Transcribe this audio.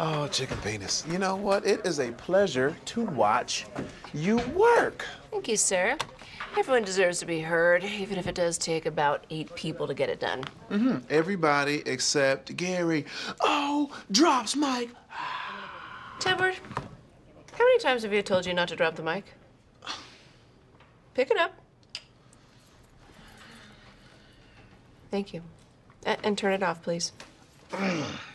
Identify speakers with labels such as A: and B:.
A: Oh, chicken penis. You know what? It is a pleasure to watch you work.
B: Thank you, sir. Everyone deserves to be heard, even if it does take about 8 people to get it done.
A: Everybody except Gary. Oh, drops mic.
B: Tedward, how many times have you told you not to drop the mic? Pick it up. Thank you. And turn it off, please.